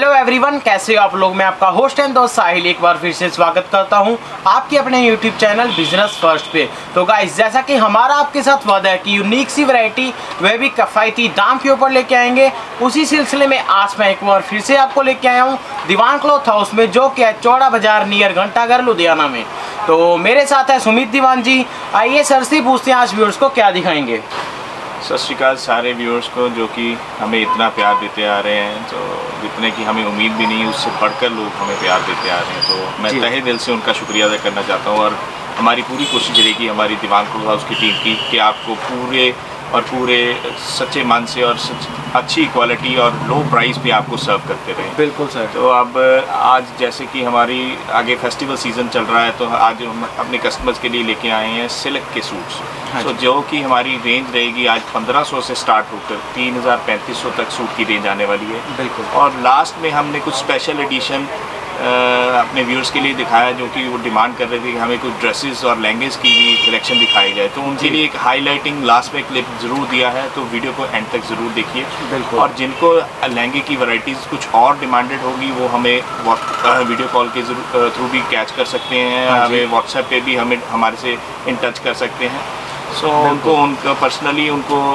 Hello everyone, कैसे हो आप लोग। मैं आपका होस्ट एंड दोस्त साहिल एक बार फिर से स्वागत करता हूं आपके अपने यूट्यूब चैनल बिजनेस फर्स्ट पे। तो गाइस, जैसा कि हमारा आपके साथ वादा है कि यूनिक सी वैरायटी वह भी किफ़ायती दाम के ऊपर लेके आएंगे, उसी सिलसिले में आज मैं एक बार फिर से आपको लेके आया हूँ दीवान क्लॉथ हाउस में, जो कि है चौड़ा बाजार नियर घंटाघर लुधियाना में। तो मेरे साथ है सुमित दीवान जी। आइए सर से पूछते हैं आज व्यूअर्स को क्या दिखाएंगे। सत श्री अकाल सारे व्यूअर्स को जो कि हमें इतना प्यार देते आ रहे हैं, तो जितने की हमें उम्मीद भी नहीं, उससे बढ़कर लोग हमें प्यार देते आ रहे हैं। तो मैं तहे दिल से उनका शुक्रिया अदा करना चाहता हूँ और हमारी पूरी कोशिश रहेगी हमारी दीवान क्लॉथ हाउस की टीम की कि आपको पूरे सच्चे मन से और अच्छी क्वालिटी और लो प्राइस पे आपको सर्व करते रहें। बिल्कुल सर। तो अब आज जैसे कि हमारी आगे फेस्टिवल सीज़न चल रहा है, तो आज हम अपने कस्टमर्स के लिए लेके आए हैं सिल्क के सूट्स। तो जो कि हमारी रेंज रहेगी आज 1500 से स्टार्ट होकर 3000-3500 तक सूट की रेंज आने वाली है। बिल्कुल। और लास्ट में हमने कुछ स्पेशल एडिशन अपने व्यूअर्स के लिए दिखाया, जो कि वो डिमांड कर रहे थे कि हमें कुछ ड्रेसेस और लहंगेज की भी कलेक्शन दिखाई जाए। तो उनके लिए एक हाईलाइटिंग लास्ट में क्लिप ज़रूर दिया है, तो वीडियो को एंड तक ज़रूर देखिए। बिल्कुल। और जिनको लहंगे की वैरायटीज़ कुछ और डिमांडेड होगी, वो हमें वीडियो कॉल के थ्रू भी कैच कर सकते हैं। हमें व्हाट्सएप पे भी हमारे से इन टच कर सकते हैं। सो उनको पर्सनली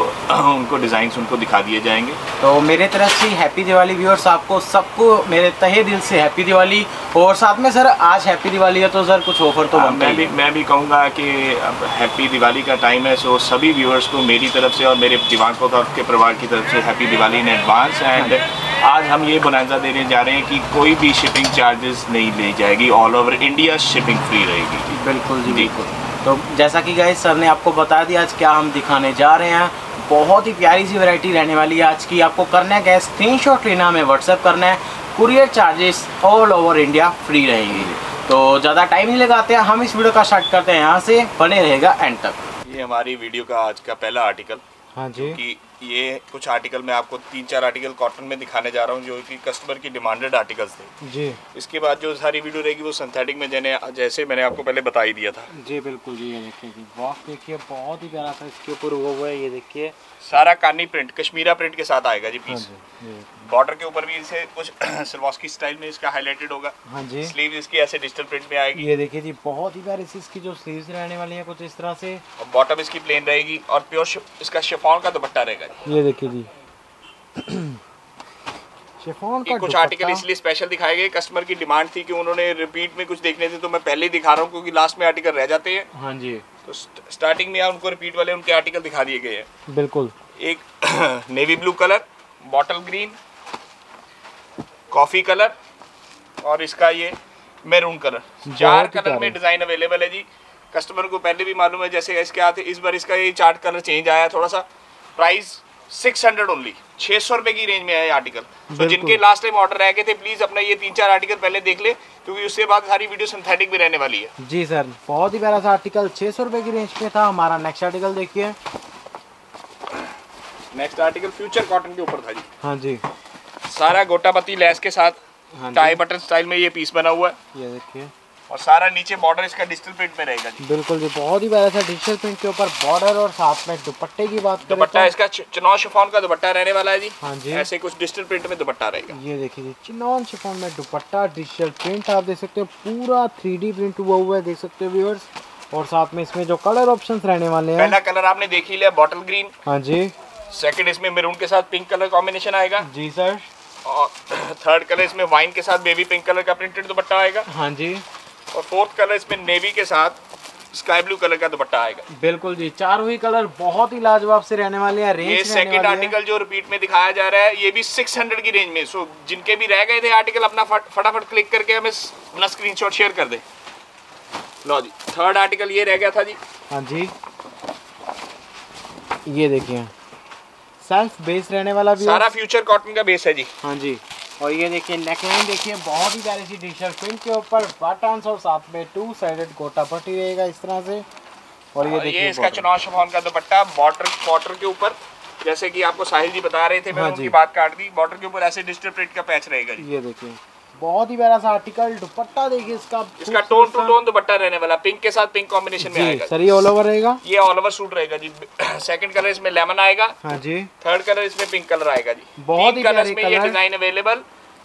उनको डिज़ाइंस उनको दिखा दिए जाएंगे। तो मेरे तरफ से हैप्पी दिवाली व्यूअर्स, आपको सबको मेरे तहे दिल से हैप्पी दिवाली। और साथ में सर आज हैप्पी दिवाली है, तो सर कुछ ऑफर तो मैं भी कहूँगा कि अब हैप्पी दिवाली का टाइम है। सो सभी व्यूअर्स को मेरी तरफ से और मेरे दीवान क्लॉथ हाउस के परिवार की तरफ से happy Diwali in advance. And आज हम ये बोनांजा देने जा रहे हैं कि कोई भी शिपिंग चार्जेस नहीं ली जाएगी, all over India shipping free रहेगी। बिल्कुल जी, बिल्कुल। तो जैसा कि गाइस सर ने आपको बता दिया आज क्या हम दिखाने जा रहे हैं, बहुत ही प्यारी सी वैरायटी रहने वाली है आज की। आपको करना है क्या, स्क्रीनशॉट लेना, हमें व्हाट्सएप करना है, courier charges all over India free रहेंगी। तो ज़्यादा टाइम नहीं लगाते हैं, हम इस वीडियो का स्टार्ट करते हैं यहाँ से, बने रहेगा एंड तक। ये हमारी वीडियो का आज का पहला आर्टिकल। हाँ जी। कि ये कुछ आर्टिकल मैं आपको 3-4 आर्टिकल कॉटन में दिखाने जा रहा हूँ, जो कि कस्टमर की डिमांडेड आर्टिकल्स थे जी। इसके बाद जो सारी वीडियो रहेगी वो सिंथेटिक में जैसे मैंने आपको पहले बता ही दिया था जी। बिल्कुल जी। ये देखिए जी, बॉक्स देखिए बहुत ही प्यारा सा इसके ऊपर हुआ है। ये देखिए सारा कानी प्रिंट, कश्मीरा प्रिंट के साथ आएगा जी पीस। बॉर्डर के ऊपर भी इसे कुछ सिल्वास्की स्टाइल में इसका हाईलाइटेड होगा। हाँ जी। स्लीव इसकी ऐसे डिजिटल प्रिंट में आएगी। ये देखिए जी, बहुत ही प्यारी सी इसकी जो स्लीव्स रहने वाली है कुछ इस तरह से। और बॉटम इसकी प्लेन रहेगी और प्योर इसका शिफॉन का दुपट्टा रहेगा। ये देखिए जी, शिफॉन का कुछ आर्टिकल इसलिए स्पेशल दिखाए गए, कस्टमर की डिमांड थी कि उन्होंने रिपीट में कुछ देखने थे, तो मैं पहले ही दिखा रहा हूँ क्योंकि लास्ट में आर्टिकल रह जाते हैं। हाँ जी। तो स्टार्टिंग में उनको रिपीट वाले उनके आर्टिकल दिखा दिए गए हैं। बिल्कुल। एक navy blue colour, bottle green, coffee colour और इसका ये मैरून कलर, 4 कलर में डिजाइन अवेलेबल है जी। कस्टमर को पहले भी मालूम है, जैसे इसके आते इस बार इसका ये चार्ट कलर चेंज आया थोड़ा सा। प्राइस 600 ओनली, 600 रुपए की रेंज में है आर्टिकल। तो जिनके लास्ट टाइम ऑर्डर रह गए थे, प्लीज अपना ये 3-4 आर्टिकल पहले देख ले, क्योंकि उसके बाद सारी वीडियो सिंथेटिक भी रहने वाली है जी। सर बहुत ही प्यारा सा आर्टिकल 600 रुपए की रेंज पे था। हमारा नेक्स्ट आर्टिकल देखिए। नेक्स्ट आर्टिकल फ्यूचर कॉटन के ऊपर था जी। हाँ जी। सारा गोटापत्ती लेस के साथ टाई बटन स्टाइल में ये पीस बना हुआ है। ये देखिए। और सारा नीचे बॉर्डर इसका डिजिटल प्रिंट में रहेगा जी। बिल्कुल जी, बहुत ही प्यारा सा डिजिटल प्रिंट के ऊपर बॉर्डर। और साथ में दुपट्टे की बात करें, दुपट्टा इसका चिनॉन शिफॉन का दुपट्टा रहने वाला है जी। हाँ जी। ऐसे कुछ डिजिटल प्रिंट में दुपट्टा रहेगा। ये देखिए जी, चिनॉन शिफॉन में दुपट्टा, डिजिटल प्रिंट आप देख सकते हो, पूरा 3D प्रिंट हुआ है, देख सकते हो व्यूअर्स। और साथ में इसमें जो कलर ऑप्शंस रहने वाले हैं, पहला कलर आपने देख ही लिया, बॉटल ग्रीन। हाँ जी। सेकंड इसमें मैरून के साथ पिंक कलर कॉम्बिनेशन आएगा जी सर। और थर्ड कलर इसमें वाइन के साथ बेबी पिंक कलर का प्रिंटेड दुपट्टा आएगा। हाँ जी। और फोर्थ कलर इसमें नेवी के साथ स्काई ब्लू कलर का दुपट्टा आएगा। बिल्कुल जी, चारों ही कलर बहुत ही लाजवाब से रहने वाले हैं। रेंज ये सेकंड आर्टिकल जो रिपीट में दिखाया जा रहा है, ये भी 600 की रेंज में। सो जिनके भी रह गए थे आर्टिकल, अपना फटाफट क्लिक करके हमें अपना स्क्रीनशॉट शेयर कर दे। लो जी, थर्ड आर्टिकल ये रह गया था जी। हाँ जी। ये देखिए, सेल्फ बेस रहने वाला भी सारा फ्यूचर कॉटन का बेस है जी। हाँ जी। और ये देखिए नेकलाइन देखिए, बहुत ही प्यारी सी टी-शर्ट प्रिंट के ऊपर बटन्स और साथ में 2 साइडेड गोटा पट्टी रहेगा इस तरह से। और ये देखिए इसका चिनॉन शिफॉन का दुपट्टा, बॉर्डर के ऊपर, जैसे कि आपको साहिल जी बता रहे थे, मैंने उनकी बात काट दी, बॉर्डर के ऊपर ऐसे डिजिटल प्रिंट का पैच रहेगा जी। ये देखिए बहुत ही प्यारा सा आर्टिकल। दुपट्टा देखिए इसका टोन टू टोन दुपट्टा रहने वाला, पिंक के साथ पिंक कॉम्बिनेशन में आएगा सर। ये ऑल ओवर रहेगा, ये ऑल ओवर सूट रहेगा जी। सेकंड कलर इसमें लेमन आएगा। हाँ जी। थर्ड कलर इसमें पिंक कलर आएगा जी। बहुत ही कलर में ये डिजाइन अवेलेबल।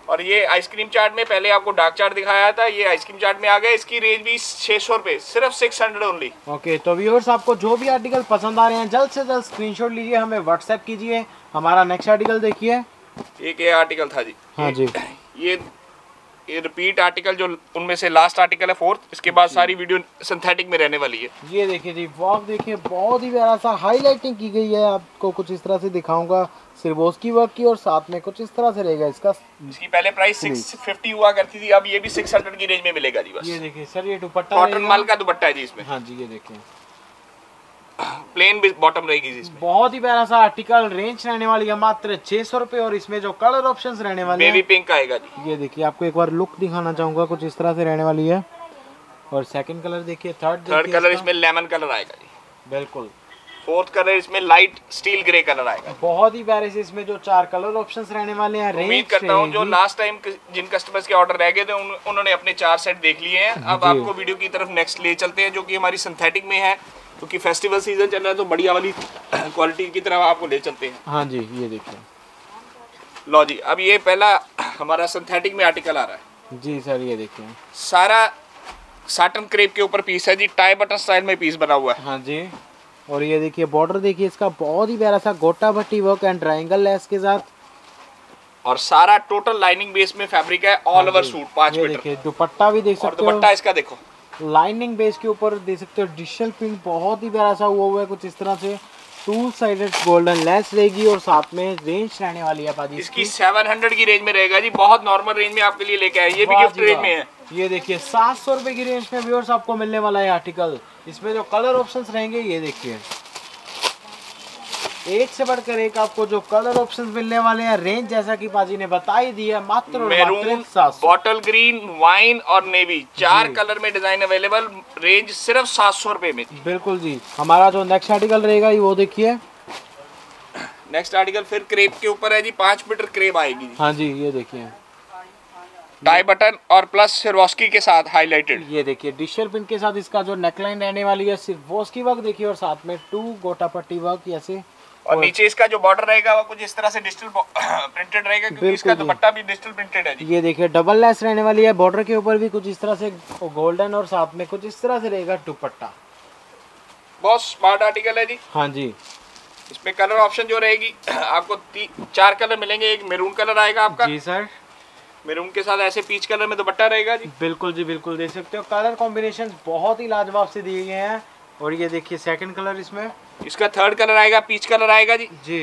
और ये आइसक्रीम चार्ट में पहले आपको डार्क चार्ट दिखाया था, ये आइसक्रीम चार्ट में आ गया। इसकी रेंज भी 600 रुपए, सिर्फ 600 ओनली। ओके, तो व्यूअर्स आपको जो भी आर्टिकल पसंद आ रहे हैं जल्द से जल्द स्क्रीनशॉट लीजिए, हमें व्हाट्सएप कीजिए। हमारा नेक्स्ट आर्टिकल देखिए, एक ये आर्टिकल था जी। हाँ जी, ये रिपीट आर्टिकल जो उनमें से लास्ट आर्टिकल है 4th। इसके बाद सारी वीडियो सिंथेटिक में रहने वाली है। ये देखिए जी, वर्क देखिए, बहुत ही प्यारा सा हाईलाइटिंग की गई है। आपको कुछ इस तरह से दिखाऊंगा, सिर्बोस्की वर्क की, और साथ में कुछ इस तरह से रहेगा इसका। इसकी पहले प्राइस 650 हुआ करती थी, अब ये भी 600 की रेंज में मिलेगा जी। बस ये देखिए सर, ये दुपट्टा कॉटन माल का दुपट्टा है जी इसमें। हाँ जी, ये देखिए प्लेन बॉटम रहेगी जी इसमें। बहुत ही प्यारा सा आर्टिकल, रेंज रहने वाली है मात्र 600 रुपए, और इसमें जो कलर ऑप्शंस रहने वाले बेबी पिंक आएगा जी। ये देखिए, आपको एक बार लुक दिखाना चाहूंगा, कुछ इस तरह से रहने वाली है। और सेकंड कलर देखिए, थर्ड कलर इसमें लेमन कलर आएगा जी, बिल्कुल। 4th कलर इसमें लाइट स्टील ग्रे कलर आएगा। बहुत ही प्यारे से इसमें जो 4 कलर ऑप्शंस रहने वाले हैं। उम्मीद करता हूँ जो लास्ट टाइम जिन कस्टमर्स के ऑर्डर रह गए थे उन्होंने अपने 4 सेट देख लिए हैं। अब आपको वीडियो की तरफ नेक्स्ट ले चलते हैं, जो कि हमारी सिंथेटिक में है, क्योंकि फेस्टिवल सीजन चल रहा है तो बढ़िया वाली क्वालिटी की तरफ आपको ले चलते हैं। हाँ जी, ये देखिए, लो जी, अब ये पहला हमारा सिंथेटिक में आर्टिकल आ रहा है जी सर। ये देखिए, सारा साटन क्रेप के ऊपर पीस है जी, टाई बटन स्टाइल में पीस बना हुआ है। हाँ जी, और ये देखिए बॉर्डर देखिए इसका, बहुत ही प्यारा सा गोटा भट्टी वर्क एंड ट्रायंगल लेस के साथ, और सारा टोटल लाइनिंग बेस में फैब्रिक है, ऑल ओवर सूट 5 मीटर। देखिए दुपट्टा भी देख सकते हो, दुपट्टा इसका देखो लाइनिंग बेस के ऊपर देख सकते हो, डिजिटल प्रिंट बहुत ही प्यारा सा हुआ है कुछ इस तरह से। 2 साइडेड गोल्डन लेस रहेगी, और साथ में रेंज रहने वाली है पाजी इसकी 700 की रेंज में रहेगा जी, बहुत नॉर्मल रेंज में आपके लिए लेके आए। ये भी गिफ्ट रेंज में है। ये देखिए 700 रुपए की रेंज में व्यूअर्स आपको मिलने वाला है आर्टिकल। इसमें जो कलर ऑप्शंस रहेंगे, ये देखिए, एक से बढ़कर एक आपको जो कलर ऑप्शंस मिलने वाले हैं। रेंज जैसा कि पाजी ने बता ही दी है, मात्र मैरून, बॉटल ग्रीन, वाइन और नेवी, 4 कलर में डिजाइन अवेलेबल। रेंज सिर्फ 700 रुपए में। बिल्कुल जी। हमारा जो नेक्स्ट आर्टिकल रहेगा वो देखिए, नेक्स्ट आर्टिकल फिर क्रेप के ऊपर है जी, 5 मीटर क्रेप आएगी। हाँ जी, ये देखिए, टाई बटन और प्लस सिर्वोस्की के साथ हाईलाइटेड। ये देखिए डिजिटल प्रिंट के साथ इसका जो नेकलाइन रहने वाली है, सिर्वोस्की वर्क देखिए, और साथ में 2 गोटा पट्टी वर्क ऐसे, और नीचे इसका जो बॉर्डर रहेगा वो कुछ इस तरह से डिजिटल प्रिंटेड रहेगा, क्योंकि इसका दुपट्टा भी डिजिटल प्रिंटेड है जी। ये देखिए डबल लेस रहने वाली है, बॉर्डर के ऊपर भी कुछ इस तरह से गोल्डन, और साथ में कुछ इस तरह से रहेगा दुपट्टा। बहुत स्मार्ट आर्टिकल है जी। हाँ जी, इसमें कलर ऑप्शन जो रहेगी आपको 4 कलर मिलेंगे। एक मैरून कलर आएगा आपका जी सर, मैरून के साथ ऐसे पीच कलर में दुपट्टा रहेगा जी। बिल्कुल जी, बिल्कुल देख सकते हो, कलर कॉम्बिनेशन बहुत ही लाजवाब से दिए गए हैं। और ये देखिए सेकंड कलर, इसमें इसका 3rd कलर आएगा, पीच कलर आएगा जी। जी,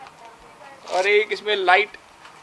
और एक इसमें लाइट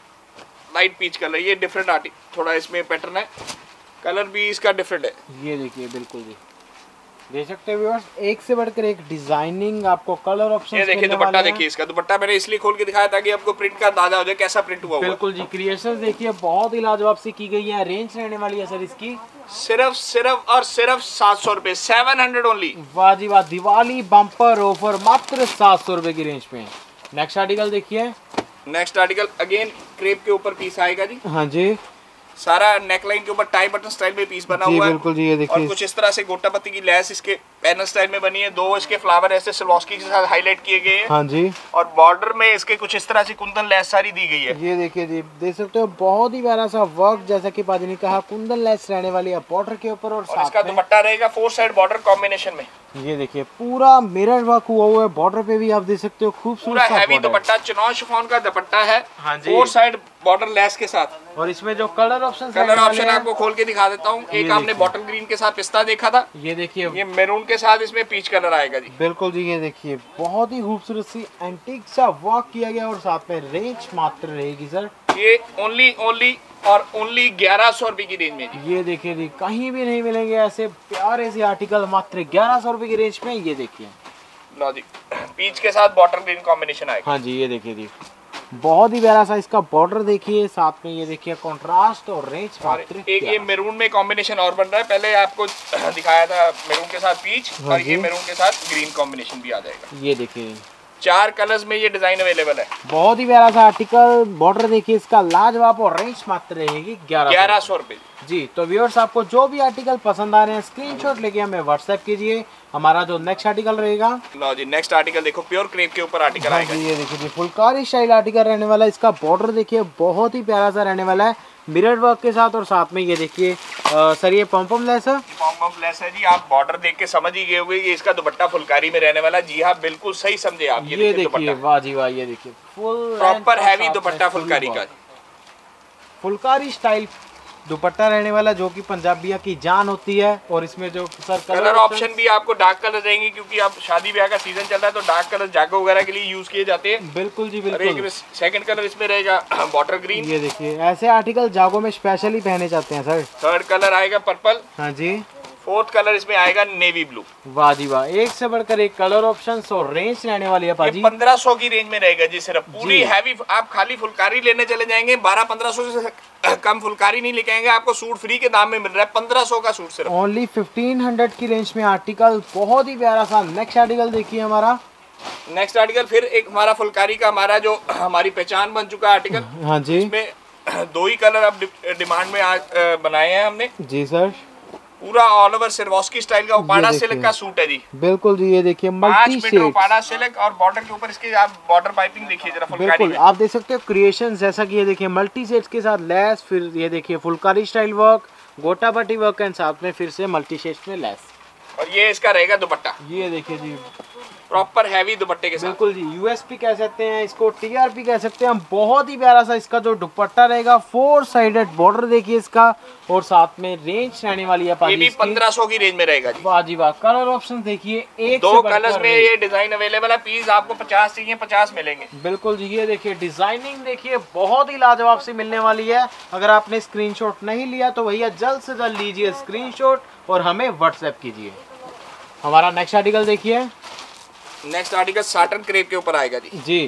पीच कलर, ये डिफरेंट थोड़ा इसमें पैटर्न है, कलर भी इसका डिफरेंट है। ये देखिए, बिल्कुल जी देख सकते हो व्यूअर्स, एक से बढ़कर एक डिजाइनिंग आपको कलर ऑप्शन। ये देखिए दुपट्टा देखिए, इसका दुपट्टा मैंने इसलिए खोल के दिखाया ताकि आपको प्रिंट का अंदाजा हो जाए कैसा प्रिंट हुआ। बिल्कुल जी, क्रिएशंस देखिए बहुत ही लाजवाब से की गई है। रेंज रहने वाली है सर इसकी सिर्फ और सिर्फ 700 रुपए, 700 ओनली। वाह जी वाह, दिवाली बम्पर ऑफर मात्र 700 रुपए की रेंज में। नेक्स्ट आर्टिकल देखिए, नेक्स्ट आर्टिकल अगेन क्रेप के ऊपर पीस आएगा जी। हाँ जी, सारा नेकलाइन के ऊपर टाई बटन स्टाइल में पीस बना हुआ है। बिल्कुल जी, ये देखिए, और कुछ इस तरह से गोटा पत्ती की लेस इसके पैनल स्टाइल में बनी है। 2 इसके फ्लावर ऐसे सिल्वोस्की के साथ हाईलाइट किए गए हैं। हाँ जी, और बॉर्डर में इसके कुछ इस तरह से कुंदन लेस सारी दी गई है। ये देखिए जी, देख सकते हो बहुत ही प्यारा सा वर्क, जैसा कि पाजी ने कहा, कुंदन लेस रहने वाली है बॉर्डर के ऊपर, और इसका दुपट्टा रहेगा 4 साइड बॉर्डर कॉम्बिनेशन में। ये देखिए पूरा मिरर वर्क हुआ हुआ है बॉर्डर पे भी, आप देख सकते हो खूबसूरत पूरा हैवी दुपट्टा, चिनॉन शिफॉन का दुपट्टा है। हाँ जी, 4 साइड बॉर्डर लेस के साथ। और इसमें जो कलर ऑप्शन आपको खोल के दिखा देता हूँ। एक आपने बॉटल ग्रीन के साथ पिस्ता देखा था, ये देखिए, ये मैरून के साथ इसमें पीच कलर आएगा जी। बिल्कुल जी, ये देखिए बहुत ही खूबसूरत सी एंटीक सा वर्क किया गया, और साथ में रेंज मात्र रहेगी सर ये ओनली और ओनली 1100 रुपए की रेंज में जी। ये देखिए जी, कहीं भी नहीं मिलेंगे ऐसे प्यारे से आर्टिकल, मात्र 1100 रुपए की रेंज में। ये देखिए लो जी, पीच के साथ बॉटल ग्रीन कॉम्बिनेशन आएगा। हाँ जी, ये देखिए जी, बहुत ही प्यारा सा इसका बॉर्डर देखिए, साथ में ये देखिए कंट्रास्ट और रेंज मात्र। एक ये मैरून में कॉम्बिनेशन और बन रहा है, पहले आपको दिखाया था मैरून के साथ पीच, और ये मैरून के साथ ग्रीन कॉम्बिनेशन भी आ जाएगा। ये देखिए 4 कलर्स में ये डिजाइन अवेलेबल है। बहुत ही प्यारा सा आर्टिकल, बॉर्डर देखिए इसका लाजवाब और रेंज मात्र रहेगी 1100 रुपए जी। तो व्यूअर्स आपको जो भी आर्टिकल पसंद आ रहे हैं स्क्रीनशॉट लेके हमें व्हाट्सएप कीजिए। हमारा जो नेक्स्ट आर्टिकल रहेगा, लो जी नेक्स्ट आर्टिकल देखो, प्योर क्रेप के ऊपर आर्टिकल आएगा। ये देखिए जी फुलकारी स्टाइल आर्टिकल रहने वाला है। इसका बॉर्डर देखिए बहुत ही प्यारा सा रहने वाला है मिरर वर्क के साथ, और साथ में ये देखिए सर ये पॉम लेस है। पॉम लेस है जी। आप बॉर्डर देख के समझ ही गए होंगे कि इसका दुपट्टा फुलकारी में रहने वाला। जी हाँ बिल्कुल सही समझे आप। ये देखिए वाह जी वाह, ये देखिए full proper heavy dupatta phulkari का, फुलकारी स्टाइल दुपट्टा रहने वाला, जो कि पंजाबियों की जान होती है। और इसमें जो सर कलर ऑप्शन भी आपको डार्क कलर रहेंगे, क्योंकि आप शादी ब्याह का सीजन चल रहा है तो डार्क कलर जागो वगैरह के लिए यूज किए जाते हैं। बिल्कुल जी बिल्कुल। एक सेकंड कलर इसमें रहेगा वाटर ग्रीन। ये देखिए ऐसे आर्टिकल जागो में स्पेशली पहने जाते हैं सर। थर्ड कलर आएगा पर्पल। हाँ जी। फोर्थ कलर इसमें आएगा नेवी ब्लू। वाह जी वाह, एक से बढ़कर एक कलर ऑप्शन और रेंज रहने वाली है पाजी। 1500 की रेंज में रहेगा जी। सिर्फ पूरी हैवी आप खाली फुलकारी लेने चले जाएंगे 1200-1500 से कम फुलकारी नहीं लेके आएंगे, आपको सूट फ्री के दाम में मिल रहा है। 1500 का सूट सिर्फ ओनली 1500 की रेंज में आर्टिकल, बहुत ही प्यारा सा। नेक्स्ट आर्टिकल देखिए हमारा। नेक्स्ट आर्टिकल फिर एक हमारा फुलकारी का, हमारा जो हमारी पहचान बन चुका आर्टिकल। हाँ जी। इसमें 2 ही कलर अब डिमांड में आज बनाए हैं हमने जी सर। पूरा ऑल ओवर सिरवॉस्की स्टाइल का उपाड़ा सिल्क का सूट है जी। बिल्कुल जी। ये देखिए मल्टी शेड उपाड़ा सिल्क, और बॉर्डर के ऊपर इसके आप बॉर्डर पाइपिंग देखिए जरा फुलकारी में। आप देख सकते हो क्रिएशन, जैसा कि ये देखिए मल्टी शेड्स के साथ लेस, फिर ये देखिए फुलकारी स्टाइल वर्क, गोटा पट्टी वर्क एंड साथ में फिर से मल्टी शेड्स में लेस। और ये इसका रहेगा दुपट्टा। ये देखिए जी प्रॉपर हैवी दुपट्टे के साथ। बिल्कुल जी। यूएसपी कह सकते हैं इसको, टीआरपी कह सकते हैं हम। बहुत ही प्यारा सा इसका जो दुपट्टा रहेगा, 4 साइडेड बॉर्डर देखिए इसका, और साथ में रेंज रहने वाली है ये भी 1500 की रेंज में रहेगा जी। वाह जी वाह। कलर ऑप्शन देखिए, एक 2 कलर्स में ये डिजाइन अवेलेबल है। पीस आपको 50 चाहिए 50 मिलेंगे। बिल्कुल जी। ये देखिए डिजाइनिंग देखिए बहुत ही लाजवाब सी मिलने वाली है। अगर आपने स्क्रीनशॉट नहीं लिया तो भैया जल्द से जल्द लीजिए स्क्रीनशॉट और हमें व्हाट्सएप कीजिए। हमारा नेक्स्ट आर्टिकल देखिए। नेक्स्ट आर्टिकल साटन क्रेप के ऊपर आएगा जी।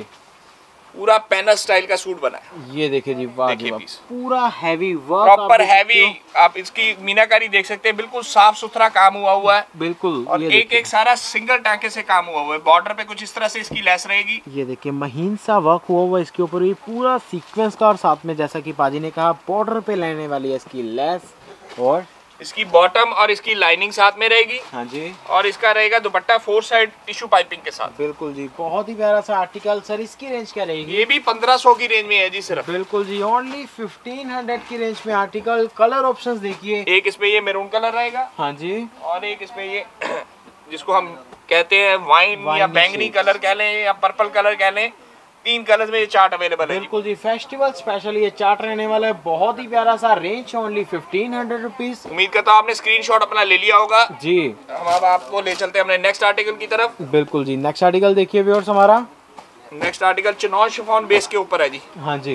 पूरा पैनल स्टाइल का सूट बना है। ये देखिए जी वाह जी वाह, पूरा हैवी वर्क, प्रॉपर हैवी। आप इसकी मीनाकारी देख सकते हैं, बिल्कुल साफ सुथरा काम हुआ है। बिल्कुल। और एक सारा सिंगल टांके से काम हुआ है। बॉर्डर पे कुछ इस तरह से इसकी लेस रहेगी। ये देखिए महीन सा वर्क हुआ है इसके ऊपर भी पूरा सीक्वेंस का, और साथ में जैसा कि पाजी ने कहा बॉर्डर पे लेने वाली है इसकी लेस, और इसकी बॉटम और इसकी लाइनिंग साथ में रहेगी। हाँ जी। और इसका रहेगा दुपट्टा 4 साइड टिश्यू पाइपिंग के साथ। बिल्कुल जी। बहुत ही प्यारा सा आर्टिकल। सर इसकी रेंज क्या रहेगी? ये भी 1500 की रेंज में है जी सिर्फ। बिल्कुल जी। ओनली 1500 की रेंज में आर्टिकल। कलर ऑप्शंस देखिए, एक इसमें ये मैरून कलर रहेगा। हाँ जी। और एक इसमें ये जिसको हम कहते हैं वाइन या बैंगनी कलर कह लें या पर्पल कलर कह लें, 3 कलर्स में ये चार्ट अवेलेबल है। बिल्कुल जी। फेस्टिवल स्पेशल ये चार्ट रहने वाला है। बहुत ही प्यारा सा। Range only 1500 rupees. उम्मीद करता हूँ आपने स्क्रीनशॉट अपना ले लिया होगा जी। हम अब आपको ले चलते हैं अपने नेक्स्ट आर्टिकल की तरफ। बिल्कुल जी। नेक्स्ट आर्टिकल देखिए व्यूअर्स हमारा। Next article chinon chiffon base के ऊपर है जी। हाँ जी।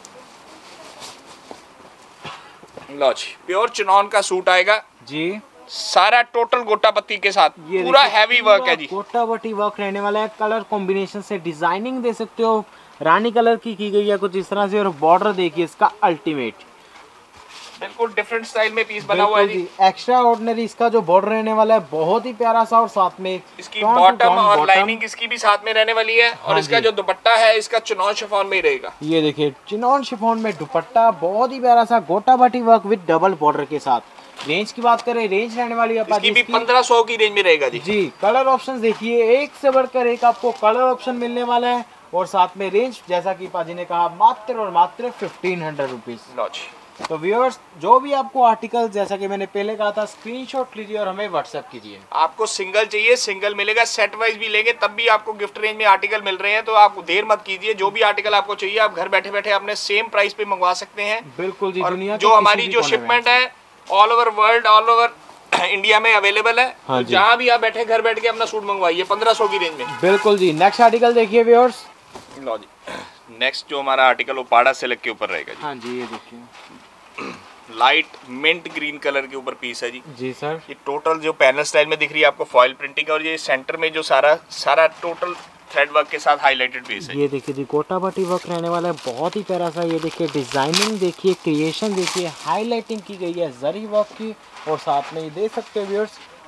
लो जी प्योर चिनॉन का सूट आएगा जी। सारा टोटल गोटा पत्ती के साथ पूरा हैवी वर्क है जी। गोटा पत्ती वर्क रहने वाला है। कलर कॉम्बिनेशन से डिजाइनिंग दे सकते हो, रानी कलर की गई है कुछ इस तरह से। और बॉर्डर देखिए इसका अल्टीमेट, बिल्कुल डिफरेंट स्टाइल में पीस बना हुआ है जी। एक्स्ट्रा ऑर्डिनरी इसका जो बॉर्डर रहने वाला है बहुत ही प्यारा सा, और साथ में इसकी बॉटम और लाइनिंग इसकी भी साथ में रहने वाली है। और इसका जो दुपट्टा है इसका चिनॉन शिफॉन में ही रहेगा। ये देखिए चिनॉन शिफॉन में दुपट्टा बहुत ही प्यारा सा, गोटा पत्ती वर्क विद डबल बॉर्डर के साथ। रेंज की बात करें, रेंज रहने वाली है इसकी भी 1500 की रेंज में रहेगा जी। जी। कलर ऑप्शन देखिए, एक से बढ़कर एक आपको कलर ऑप्शन मिलने वाला है। और साथ में रेंज जैसा कि पाजी ने कहा मात्र और मात्र 1500 रुपीज। तो व्यूअर्स जो भी आपको आर्टिकल, जैसा कि मैंने पहले कहा था, स्क्रीनशॉट लीजिए और हमें व्हाट्सएप कीजिए। आपको सिंगल चाहिए सिंगल मिलेगा, सेट वाइज भी लेंगे तब भी आपको गिफ्ट रेंज में आर्टिकल मिल रहे हैं। तो आप देर मत कीजिए, जो भी आर्टिकल आपको चाहिए आप घर बैठे बैठे अपने सेम प्राइस पे मंगवा सकते हैं। बिल्कुल जी। दुनिया जो हमारी जो शिपमेंट है all over world, all over India में अवेलेबल है। हाँ तो जहाँ भी आप बैठे घर बैठ के अपना सूट मंगवाइए 1500 की रेंज में। बिल्कुल जी। नेक्स्ट आर्टिकल देखिए व्यूअर्स। लो जी नेक्स्ट जो हमारा आर्टिकल वो पाड़ा सिल्क के ऊपर रहेगा जी। हाँ जी। ये देखिए लाइट मिंट ग्रीन कलर के ऊपर पीस है जी। जी सर। ये टोटल जो पैनल स्टाइल में दिख रही है आपको फॉइल प्रिंटिंग, और ये सेंटर में जो सारा टोटल थ्रेड वर्क के साथ हाईलाइटेड पीस है। ये देखिए जी गोटा पट्टी वर्क रहने वाला है बहुत ही प्यारा सा। ये देखिए डिजाइनिंग देखिए, क्रिएशन देखिए, हाईलाइटिंग की गई है जरी वर्क की। और साथ में ये देख सकते हो व्यूअर्स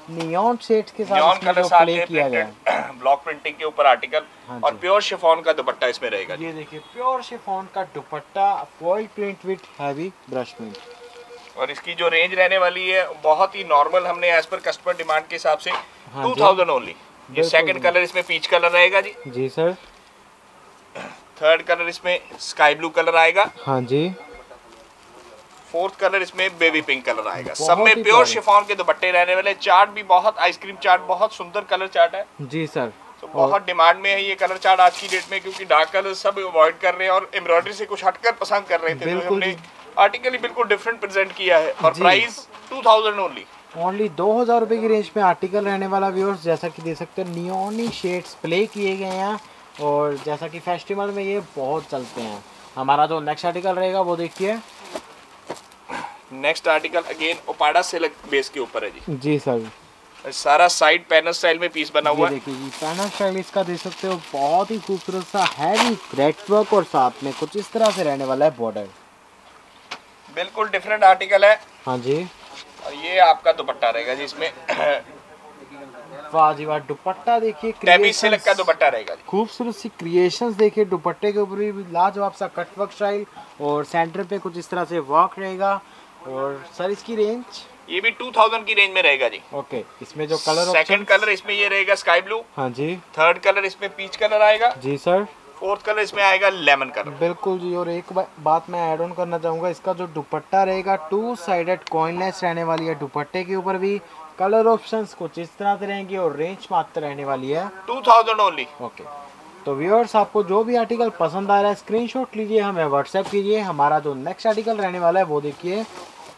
नियॉन शेड्स के साथ नियॉन कलर साथ प्ले किया गया है। ब्लॉक प्रिंटिंग के ऊपर आर्टिकल और प्योर शिफॉन का दुपट्टा इसमें रहेगा। ये देखिए प्योर शिफॉन का dupatta, foil print with heavy brush print. और इसकी जो रेंज रहने वाली है बहुत ही नॉर्मल, हमने एज पर कस्टमर डिमांड के हिसाब से 2000 ओनली। ये सेकंड कलर इसमें पीच कलर रहेगा जी। जी सर। थर्ड कलर इसमें स्काई ब्लू कलर आएगा। हाँ जी। फोर्थ कलर इसमें बेबी पिंक कलर आएगा। सब में प्योर शिफॉन के दुपट्टे रहने वाले। चार्ट भी बहुत आइसक्रीम चार्ट, बहुत सुंदर कलर चार्ट है जी सर। तो बहुत डिमांड में है ये कलर चार्ट आज की डेट में, क्योंकि डार्क कलर सब अवॉइड कर रहे हैं और एम्ब्रॉयडरी से कुछ हटकर पसंद कर रहे थे। तो हमने आर्टिकल ही बिल्कुल डिफरेंट प्रेजेंट किया है और प्राइस 2000 ओनली 2000 रुपए की रेंज में आर्टिकल रहने वाला व्यूअर्स। जैसा कि देख सकते हैं नियॉन शेड्स प्ले किए गए हैं और जैसा कि फेस्टिवल में ये बहुत चलते हैं। हमारा जो नेक्स्ट आर्टिकल रहेगा वो देखिए। Next article again Uppada silk base के ऊपर है जी। जी सर। सारा साइड पैनल स्टाइल में पीस बना हुआ है। देखिए जी पैनल स्टाइल इसका देख सकते हो, बहुत ही खूबसूरत सा हैवी थ्रेड वर्क और साथ में कुछ इस तरह से रहने वाला है बॉर्डर। बिल्कुल डिफरेंट आर्टिकल है। हाँ जी। और ये आपका दुपट्टा रहेगा जी इसमें। वाह जी वाह, दुपट्टा देखिए टैबी सिल्क का दुपट्टा रहेगा। खूबसूरत सी क्रिएशंस देखिए दुपट्टे के ऊपर भी लाजवाब सा कट वर्क स्टाइल और सेंटर पे कुछ इस तरह से वर्क रहेगा। और सर इसकी रेंज ये भी 2000 की रेंज में रहेगा जी। ओके। इसमें जो कलर सेकंड कलर इसमें ये रहेगा स्काई ब्लू। हाँ जी। थर्ड कलर इसमें पीच कलर आएगा। जी सर। फोर्थ कलर इसमें आएगा लेमन कलर। बिल्कुल जी। और एक बात मैं ऐड ऑन करना चाहूँगा, इसका जो दुपट्टा रहेगा 2 साइडेड कॉइनलेस रहने वाली है। दुपट्टे के ऊपर भी कलर ऑप्शंस कुछ इस तरह से रहेंगे और रेंज मात्र रहने वाली है 2000 ओनली। ओके। तो व्यूअर्स आपको जो भी आर्टिकल पसंद आ रहा है स्क्रीनशॉट लीजिए, हमें व्हाट्सएप कीजिए। हमारा जो नेक्स्ट आर्टिकल रहने वाला है वो देखिए।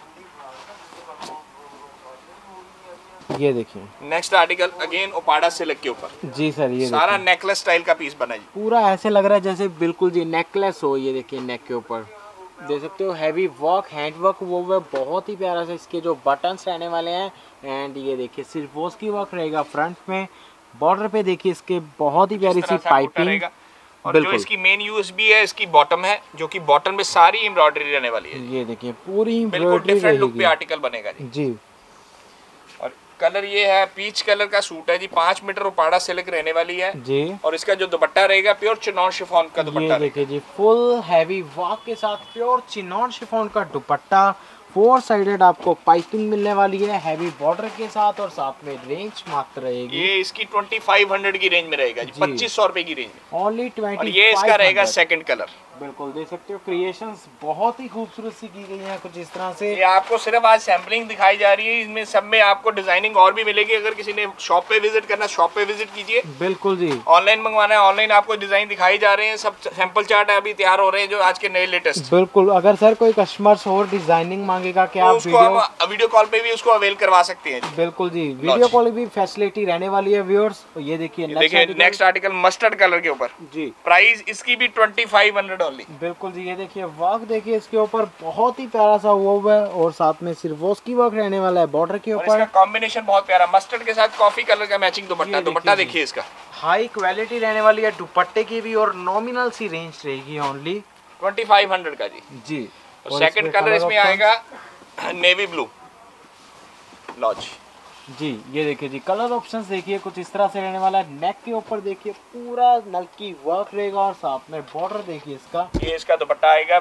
ये देखिए next article again Uppada silk के ऊपर। जी सर। ये सारा नेकलेस स्टाइल का पीस बना है, पूरा ऐसे लग रहा है जैसे बिल्कुल जी नेकलेस हो। ये देखिए नेक के ऊपर देख सकते हो हैवी वर्क, हैंड वर्क वो बहुत ही प्यारा सा। इसके जो बटन्स रहने वाले हैं एंड ये देखिए सिर्फ वो की वर्क रहेगा फ्रंट में। बॉर्डर पे देखिए इसके बहुत ही प्यारी सी पाइपिंग। और जो इसकी मेन यूएसबी है इसकी बॉटम है, जो कि बॉटम में सारी एम्ब्रॉयडरी रहने वाली है। ये देखिए पूरी बिल्कुल डिफरेंट लुक पे आर्टिकल बनेगा जी। और कलर ये है पीच कलर का सूट है जी। 5 मीटर ओपाडा सिल्क रहने वाली है जी। और इसका जो दुपट्टा रहेगा प्योर चिनॉन शिफॉन का दुपट्टा। ये देखिए जी फुल हैवी वर्क के साथ प्योर चिनॉन शिफॉन का दुपट्टा। 4 साइडेड आपको पाइपिंग मिलने वाली है हैवी बॉर्डर के साथ और साथ में रेंज मात्र रहेगी। ये इसकी 2500 की रेंज में रहेगा जी। 2500 रुपए की रेंज में ओनली 25। और ये इसका रहेगा सेकंड कलर। बिल्कुल देख सकते हो क्रिएशंस बहुत ही खूबसूरत सी की गई है कुछ इस तरह से। ये आपको सिर्फ आज सैम्पलिंग दिखाई जा रही है, इसमें सब में आपको डिजाइनिंग और भी मिलेगी। अगर किसी ने शॉप पे विजिट करना शॉप पे विजिट कीजिए। बिल्कुल जी। ऑनलाइन मंगवाना है ऑनलाइन आपको डिजाइन दिखाई जा रहे हैं। सब सैंपल चार्ट अभी तैयार हो रहे हैं जो आज के नए लेटेस्ट। बिल्कुल। अगर सर कोई कस्टमर और डिजाइनिंग मांगेगा क्या आप वीडियो कॉल पे भी उसको अवेल करवा सकते हैं। बिल्कुल जी वीडियो कॉल भी फैसिलिटी रहने वाली है व्यूअर्स। ये देखिए नेक्स्ट आर्टिकल मस्टर्ड कलर के ऊपर जी। प्राइस इसकी भी 2500 ओनली। बिल्कुल जी। ये देखिए वर्क देखिए इसके ऊपर बहुत ही प्यारा सा वो है और साथ में सिर्फ वो की वर्क रहने वाला है बॉर्डर के ऊपर। कॉम्बिनेशन बहुत प्यारा मस्टर्ड के साथ कॉफी कलर का मैचिंग दुपट्टा। दुपट्टा देखिए इसका हाई क्वालिटी रहने वाली है दुपट्टे की भी और नॉमिनल सी रेंज रहेगी ओनली 2500 का जी। और सेकंड कलर इसमें आएगा नेवी ब्लू लॉज जी। ये देखिए जी कलर ऑप्शंस देखिए कुछ इस तरह से रहने वाला है। नेक के ऊपर देखिए पूरा नलकी वर्क रहेगा और साथ में बॉर्डर देखिए इसका। ये इसका दुपट्टा आएगा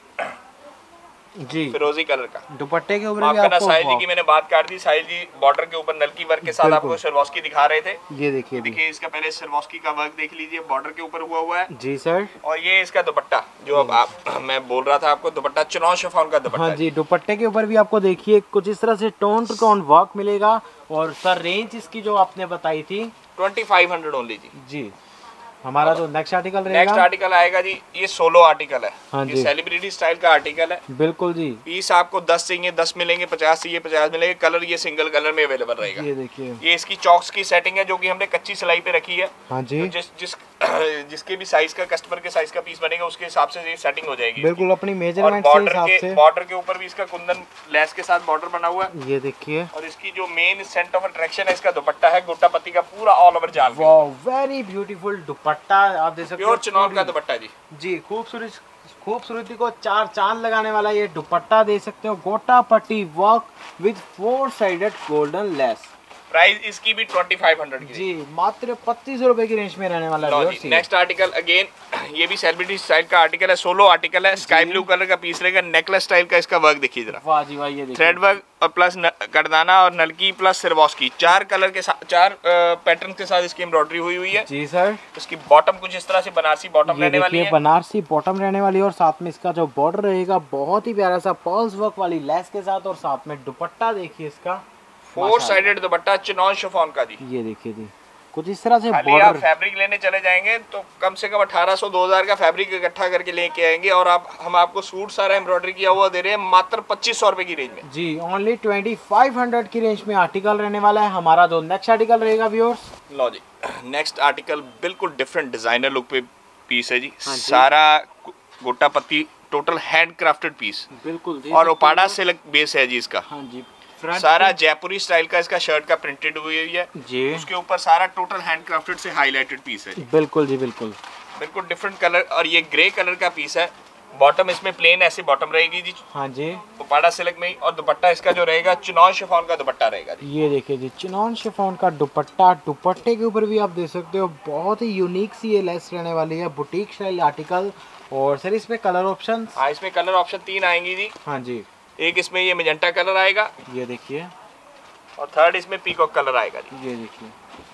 जी फिरोजी कलर का। दुपट्टे के ऊपर भी आपको साहिल जी की मैंने बात कर दी। साहिल जी बॉर्डर के ऊपर नलकी वर्क के साथ आपको सरवॉस्की दिखा रहे थे। ये देखिए इसका पहले सरवॉस्की का वर्क देख लीजिए बॉर्डर के ऊपर हुआ है जी सर। और ये इसका दुपट्टा जो अब आप मैं बोल रहा था आपको दुपट्टा चिनॉन शिफॉन का दुपट्टा। हाँ जी। दुपट्टे के ऊपर भी आपको देखिए कुछ इस तरह से टोन टू टोन वर्क मिलेगा और सर रेंज इसकी जो आपने बताई थी 2500 ओनली जी। हमारा जो नेक्स्ट आर्टिकल रहेगा नेक्स्ट आर्टिकल आएगा जी। ये सोलो आर्टिकल है। हाँ ये सेलिब्रिटी स्टाइल का आर्टिकल है। बिल्कुल जी। पीस आपको 10 चाहिए 10 मिलेंगे, 50 चाहिए 50 मिलेंगे। कलर ये सिंगल कलर में अवेलेबल रहेगा। ये देखिए ये इसकी चॉक्स की सेटिंग है जो कि हमने कच्ची सिलाई पे रखी है। हाँ जी। तो जिसके भी साइज का कस्टमर के साइज का पीस बनेगा उसके हिसाब से ये सेटिंग हो जाएगी। बिल्कुल अपनी मेजरमेंट के हिसाब से। बॉर्डर के ऊपर भी इसका कुंदन लेस के साथ बॉर्डर बना हुआ है। ये देखिए। और इसकी जो मेन सेंटर ऑफ अट्रैक्शन है इसका दुपट्टा है गोटा पत्ती का पूरा ऑल ओवर जाल। वाओ वेरी ब्यूटीफुल दुपट्टा आप देख सकते हो। प्योर चिनॉन का दुपट्टा जी। खूबसूरती को 4 चांद लगाने वाला ये दुपट्टा दे सकते हो। गोटा पट्टी work with 4 sided golden lace. Price इसकी भी 2500 की जी, मात्र 2500 रुपए की रेंज में रहने वाला है। नेक्स्ट आर्टिकल अगेन ये भी सेलिब्रिटी स्टाइल का आर्टिकल है, सोलो आर्टिकल है, स्काई ब्लू कलर का पीस रहेगा, नेकलेस स्टाइल का इसका वर्क देखिए जरा, वाह जी वाह, ये देखिए थ्रेड वर्क और प्लस करदाना और नलकी प्लस सिरवॉस्की, 4 कलर के साथ 4 पैटर्न के साथ इसकी एम्ब्रॉयडरी हुई है जी सर। इसकी बॉटम कुछ इस तरह से बनारसी बॉटम रहने वाली है, बनारसी बॉटम रहने वाली है और साथ में इसका जो बॉर्डर रहेगा बहुत ही प्यारा सा पर्ल्स वर्क वाली लेस के साथ, और साथ में दुपट्टा देखिए इसका 4 साइडेड दुपट्टा चिनॉन शिफॉन का जी। ये देखिए जी कुछ इस तरह से बॉर्डर। आप फैब्रिक लेने चले जाएंगे तो कम से कम 1800-2000 का फैब्रिक इकट्ठा करके लेके आएंगे, और हम आपको सूट सारा एम्ब्रॉयडरी किया हुआ दे रहे हैं मात्र 2500 रुपए की रेंज में जी। ओनली 2500 की रेंज में आर्टिकल रहने वाला है हमारा। जो नेक्स्ट आर्टिकल रहेगा व्यूअर्स, लो जी नेक्स्ट आर्टिकल बिल्कुल डिफरेंट डिजाइनर लुक पे पीस है जी। सारा गोटा पत्ती टोटल हैंड क्राफ्टेड पीस, बिल्कुल, और ओपाड़ा सिल्क बेस है जी इसका। हाँ जी, सारा जयपुरी स्टाइल का इसका शर्ट का प्रिंटेड हुई है जी। उसके ऊपर सारा टोटल हैंड क्राफ्टेड से हाईलाइटेड पीस है जी। बिल्कुल जी बिल्कुल डिफरेंट कलर, और ये ग्रे कलर का पीस है। बॉटम इसमें प्लेन ऐसी बॉटम रहेगी जी, हाँ जी, ओपाड़ा सिल्क में ही, और दुपट्टा इसका जो रहेगा चिनॉन शिफॉन का दुपट्टा रहेगा जी। ये देखिए जी चिनॉन शिफॉन का दुपट्टा, दुपट्टे के ऊपर भी आप देख सकते हो बहुत ही यूनिक सी ये लेस रहने वाली है, बुटीक स्टाइल आर्टिकल। और सर इसमें कलर ऑप्शन, हाँ इसमें कलर ऑप्शन 3 आएंगी जी। हाँ जी, एक इसमें ये मेजेंटा कलर आएगा, ये देखिए, और थर्ड इसमें पीकॉक कलर आएगा जी। ये देखिए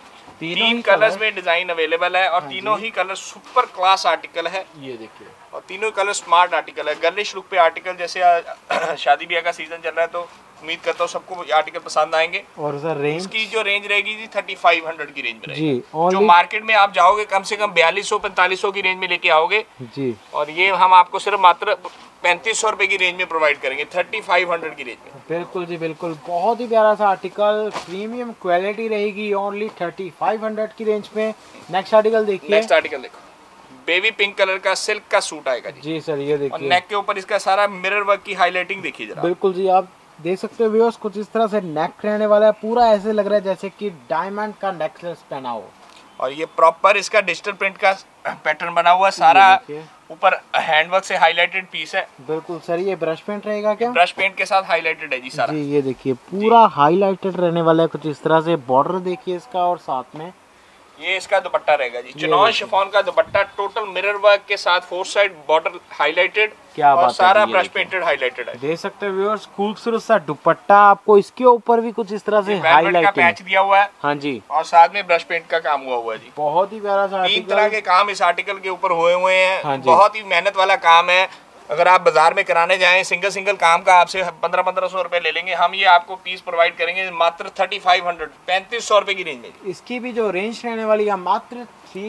तीन कलर्स में डिजाइन अवेलेबल है, और तीनों ही कलर सुपर क्लास आर्टिकल है। ये देखिए, और तीनों कलर स्मार्ट आर्टिकल है, गर्लिश लुक पे आर्टिकल। जैसे शादी ब्याह का सीजन चल रहा है तो उम्मीद करता हूँ सबको ये आर्टिकल पसंद आएंगे। और सर रेंज, इसकी जो रेंज रहेगी जी 3500 की रेंज में रहेगी जी। जो मार्केट में आप जाओगे कम से कम 4200-4500 की रेंज में लेके आओगे जी, और ये हम आपको सिर्फ मात्र 3500 रुपए की रेंज में प्रोवाइड करेंगे, 3500 की रेंज में। बिल्कुल जी बिल्कुल, बहुत ही प्यारा सा आर्टिकल, प्रीमियम क्वालिटी रहेगी ओनली 3500 की रेंज में। नेक्स्ट आर्टिकल देखिए, नेक्स्ट आर्टिकल देखो, बेबी पिंक कलर का सिल्क का सूट आएगा जी। जी सर, ये देखिए, और नेक के ऊपर इसका सारा मिरर वर्क की हाईलाइटिंग देखिए जरा। बिल्कुल जी, आप देख सकते हो व्यूअर्स कुछ इस तरह से नेक रहने वाला है, पूरा ऐसे लग रहा है जैसे कि डायमंड का नेकलेस पहना हो। और ये प्रॉपर इसका डिजिटल प्रिंट का पैटर्न बना हुआ है, सारा ऊपर हैंडवर्क से हाईलाइटेड पीस है। बिल्कुल सर, ये ब्रश पेंट रहेगा क्या? ब्रश पेंट के साथ हाईलाइटेड है जी सारा। जी, ये देखिए पूरा हाईलाइटेड रहने वाला है कुछ इस तरह से, बॉर्डर देखिए इसका, और साथ में ये इसका दुपट्टा रहेगा जी, चिनॉन शिफॉन का दुपट्टा, टोटल मिरर वर्क के साथ 4 साइड बॉर्डर हाईलाइटेड, क्या और बात सारा है, ब्रश पेंटेड हाईलाइटेड है। देख सकते हो व्यूअर्स, खूबसूरत सा दुपट्टा, आपको इसके ऊपर भी कुछ इस तरह से हाईलाइट का पैच दिया हुआ है, हाँ जी, और साथ में ब्रश पेंट का काम हुआ हुआ है जी। बहुत ही प्यारा सा 3 तरह के काम इस आर्टिकल के ऊपर हुए हैं। हाँ जी। बहुत ही मेहनत वाला काम है। अगर आप बाजार में कराने जाएं सिंगल काम का आपसे 1500 रुपए ले लेंगे, हम ये आपको पीस प्रोवाइड करेंगे मात्र 3500 रुपए की रेंज में। इसकी भी जो रेंज रहने वाली है मात्र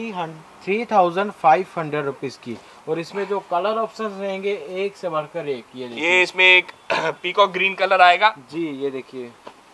3500 रुपीज की, और इसमें जो कलर ऑप्शन रहेंगे एक से बढ़कर एक। ये इसमें एक पीकॉक ग्रीन कलर आएगा जी, ये देखिए,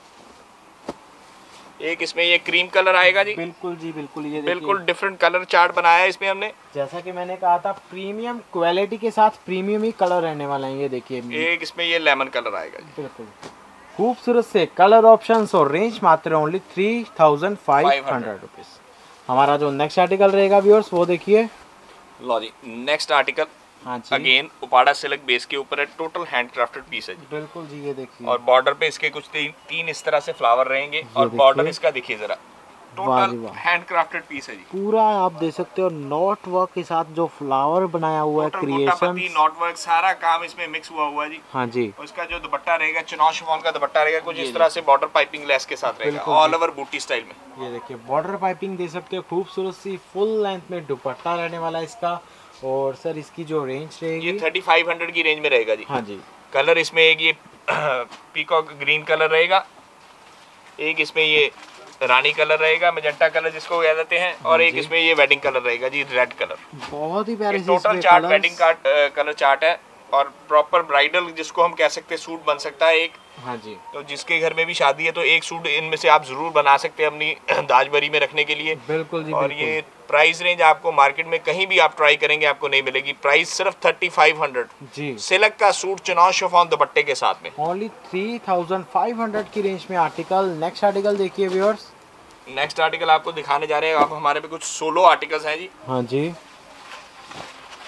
एक इसमें ये क्रीम कलर आएगा जी। बिल्कुल जी बिल्कुल, ये बिल्कुल डिफरेंट कलर चार्ट बनाया है इसमें हमने। जैसा कि मैंने कहा था प्रीमियम क्वालिटी के साथ प्रीमियम ही कलर रहने वाले हैं। ये देखिए, एक इसमें ये लेमन कलर आएगा जी। बिल्कुल खूबसूरत से कलर ऑप्शंस, और रेंज मात्र ओनली 3500 रुपीज। हमारा जो नेक्स्ट आर्टिकल रहेगा व्यूअर्स वो देखिए, लो जी नेक्स्ट आर्टिकल, हाँ जी, अगेन उपाड़ा सिल्क बेस के ऊपर है, टोटल हैंड क्राफ्टेड पीस है जी। बिल्कुल जी, ये देखिए, और बॉर्डर पे इसके कुछ तीन इस तरह से फ्लावर रहेंगे, और बॉर्डर इसका देखिए जरा, टोटल हैंड क्राफ्टेड पीस है जी। पूरा आप देख सकते हो नॉट वर्क के साथ जो फ्लावर बनाया हुआ है, क्रिएशन नॉट वर्क सारा काम इसमें मिक्स हुआ है जी। हाँ जी, और इसका जो दुपट्टा रहेगा चिनॉन शिफॉन का दुपट्टा रहेगा, कुछ इस तरह से बॉर्डर पाइपिंग लेस के साथ रहेगा, ऑल ओवर बूटी स्टाइल में। ये देखिए बॉर्डर पाइपिंग दे सकते हो, खूबसूरत सी फुल लेंथ में दुपट्टा रहने वाला है इसका। और सर इसकी जो रेंज रहेगी ये 3500 की रेंज में रहेगा जी। हाँ जी, कलर इसमें एक ये पीकॉक ग्रीन कलर रहेगा, एक इसमें ये रानी कलर रहेगा, मैजेंटा कलर जिसको कह देते हैं, और एक इसमें ये वेडिंग कलर रहेगा जी, रेड कलर। बहुत ही प्यारे total chart wedding colour chart है, और प्रॉपर ब्राइडल जिसको हम कह सकते हैं सूट बन सकता है एक। हाँ जी, तो जिसके घर में भी शादी है तो एक सूट इनमें से आप जरूर बना सकते हैं अपनी दाजबरी में रखने के लिए। बिल्कुल जी, और ये प्राइस रेंज आपको मार्केट में कहीं भी आप ट्राई करेंगे आपको नहीं मिलेगी। प्राइस सिर्फ 3500 जी, सिल्क का सूट चिनॉन शिफॉन दुपट्टे के साथ में, ओनली 3500 की रेंज में आर्टिकल। नेक्स्ट आर्टिकल देखिए व्यूअर्स, नेक्स्ट आर्टिकल आपको दिखाने जा रहे हैं। आप हमारे पे कुछ सोलो आर्टिकल्स हैं जी। हाँ जी,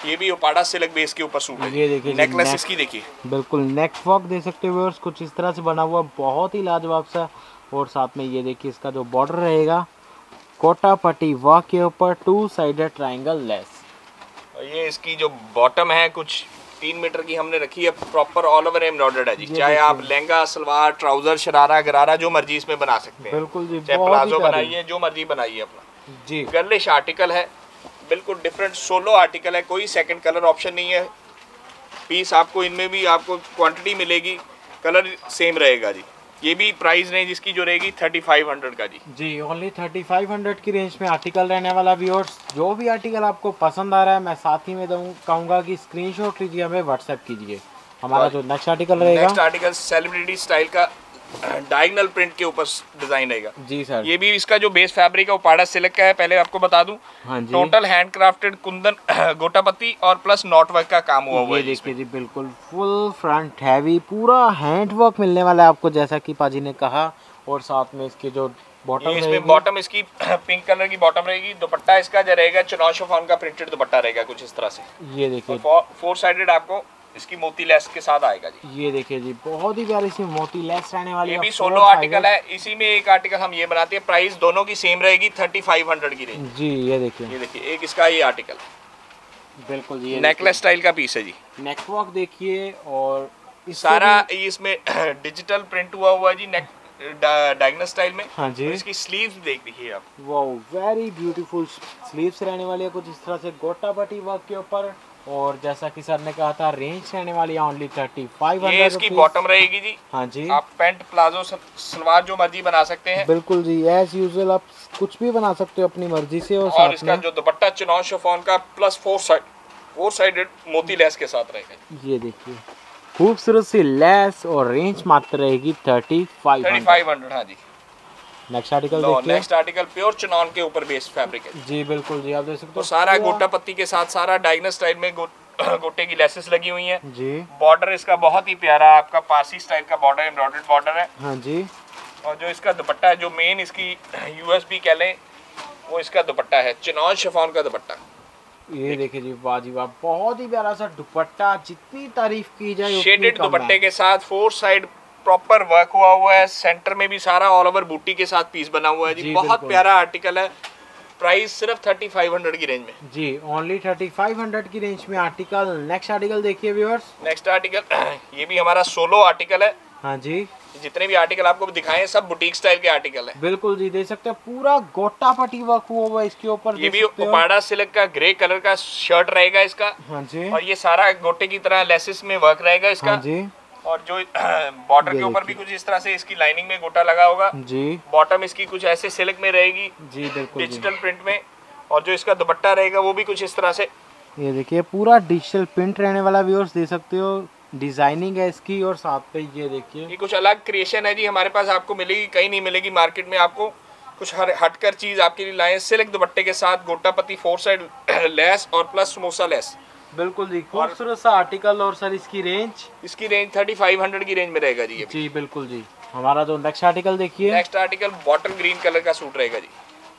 ये भी उपाड़ा सिल्क बेस के ऊपर सूट है। ये देखिए नेकलेस इसकी देखिए, बिल्कुल नेक वर्क दे सकते हो व्यूअर्स, कुछ इस तरह से बना हुआ, बहुत ही लाजवाब सा। और साथ में ये देखिए इसका जो बॉर्डर रहेगा कोटा पट्टी वर्क के ऊपर 2 साइडेड ट्रायंगल लेस। और ये इसकी जो बॉटम है कुछ 3 मीटर की हमने रखी है, प्रॉपर ऑल ओवर एम्ब्रॉयडर्ड है जी। चाहे आप लहंगा, सलवार, ट्राउजर, शरारा, गरारा जो मर्जी इसमें बना सकते हैं। बिल्कुल जी, चाहे प्लाजो बनाइए, जो मर्जी बनाइए अपना जी। गर्लिश आर्टिकल है, बिल्कुल डिफरेंट सोलो आर्टिकल है, कोई सेकंड कलर ऑप्शन नहीं है। पीस आपको इनमें भी आपको क्वांटिटी मिलेगी, कलर सेम रहेगा जी। ये भी प्राइस रेंज इसकी जो रहेगी 3500 का जी। ओनली 3500 की रेंज में आर्टिकल रहने वाला व्यूअर्स। जो भी आर्टिकल आपको पसंद आ रहा है, मैं साथ ही में कहूँगा कि स्क्रीनशॉट लीजिए, हमें व्हाट्सएप कीजिए। हमारा जो नेक्स्ट आर्टिकल रहेगा, नेक्स्ट आर्टिकल सेलिब्रिटी स्टाइल का डायगोनल प्रिंट के ऊपर डिजाइन रहेगा जी सर। ये भी इसका जो बेस फैब्रिक है उपाड़ा सिल्क का है। पहले आपको बता दूं, हाँ जी, टोटल हैंडक्राफ्टेड कुंदन गोटापत्ती और प्लस नॉट वर्क का काम हुआ हुआ है। देखिए जी, बिल्कुल फुल फ्रंट हैवी पूरा हैंड वर्क मिलने वाला है आपको, जैसा कि पाजी ने कहा। और साथ में इसके जो बॉटम, इसमें बॉटम इसकी पिंक कलर की बॉटम रहेगी। दुपट्टा इसका जो रहेगा चुनाव शिफॉन का प्रिंटेड दुपट्टा रहेगा कुछ इस तरह से। ये देखिए 4 साइडेड आपको इसकी मोती लेस के साथ आएगा जी। ये देखिए जी, बहुत ही प्यारी सी मोती लेस रहने वाली है। ये भी सोलो आर्टिकल है, इसी में एक आर्टिकल हम ये बनाते हैं। प्राइस दोनों की सेम रहेगी 3500 की रेंज जी। ये देखिए एक इसका ये आर्टिकल बिल्कुल जी, नेकलेस स्टाइल का पीस है जी। नेकवर्क देखिए, और सारा इसमें डिजिटल प्रिंट हुआ हुआ है जी, नेक डायगोनल स्टाइल में। हाँ जी। इसकी स्लीव्स देख लीजिए आप, वाओ वेरी ब्यूटीफुल स्लीव्स रहने वाली है कुछ इस तरह से गोटा पट्टी वर्क के ऊपर। और जैसा कि सर ने कहा था, रेंज रहने वाली है ओनली 3500। ये इसकी बॉटम रहेगी जी। हाँ जी, आप पैंट, प्लाजो, सलवार जो मर्जी बना सकते हैं। बिल्कुल जी, एज यूजुअल आप कुछ भी बना सकते हो अपनी मर्जी से। और इसका जो दुपट्टा चुनाव शिफॉन का प्लस 4 साइडेड मोती लेस के साथ रहेगा। ये देखिए खूबसूरत सी लेस, और रेंज मात्र रहेगी 3500। हाँ जी। नेक्स्ट आर्टिकल देखिए। नेक्स्ट आर्टिकल प्योर चिनॉन के ऊपर बेस्ड फैब्रिक है जी। बिल्कुल जी, आप देख सकते हो सारा गोटा पत्ती के साथ, सारा डायगोनल स्टाइल में गोटे की लेसेस लगी हुई हैं जी। बॉर्डर इसका बहुत ही प्यारा आपका पारसी स्टाइल का बॉर्डर, एम्ब्रॉयडर्ड बॉर्डर है। हाँ जी। और जो इसका दुपट्टा है, जो मेन इसकी यूएसपी कह लें, वो इसका दुपट्टा है चिनॉन शिफॉन का दुपट्टा। ये देखिए जी, वाह जी वाह, बहुत ही प्यारा सा दुपट्टा, जितनी तारीफ की जाए शेडेड दुपट्टे के साथ 4 साइड प्रॉपर वर्क हुआ है। सेंटर में भी सारा ऑल ओवर बूटी के साथ पीस बना हुआ है जी। बहुत प्यारा आर्टिकल है। प्राइस सिर्फ 3500 की रेंज में जी। ओनली 3500 की रेंज में आर्टिकल। नेक्स्ट आर्टिकल देखिए व्यूअर्स। नेक्स्ट आर्टिकल ये भी हमारा सोलो आर्टिकल है। हाँ जी। जितने भी आर्टिकल आपको दिखाए सब बुटीक स्टाइल के आर्टिकल है। बिल्कुल जी, देख सकते हैं पूरा गोटा पट्टी वर्क हुआ है इसके ऊपर। ये भी उपाड़ा सिल्क का ग्रे कलर का शर्ट रहेगा इसका। हाँ जी। और ये सारा गोटे की तरह लेसेस में वर्क रहेगा इसका। हाँ जी। और जो बॉर्डर के ऊपर भी कुछ इस तरह से इसकी लाइनिंग में गोटा लगा होगा जी। बॉटम इसकी कुछ ऐसे सिल्क में रहेगी जी, बिल्कुल डिजिटल प्रिंट में। और जो इसका दुपट्टा रहेगा वो भी कुछ इस तरह से। ये देखिए पूरा डिजिटल प्रिंट रहने वाला व्यूअर्स, देख सकते हो डिजाइनिंग है इसकी। और साथ पे ये देखिए ये कुछ अलग क्रिएशन है जी, हमारे पास आपको मिलेगी, कहीं नहीं मिलेगी मार्केट में आपको। कुछ हटकर चीज आपके लिए लाए, सिल्क दुपट्टे के साथ गोटा पत्ती 4 साइड लेस और प्लस समोसा लेस। बिल्कुल जी, खूबसूरत सा आर्टिकल। और सर इसकी रेंज 3500 की रेंज में रहेगा जी। जी बिल्कुल जी। हमारा जो नेक्स्ट आर्टिकल देखिए। Next article bottle green colour का सूट रहेगा जी,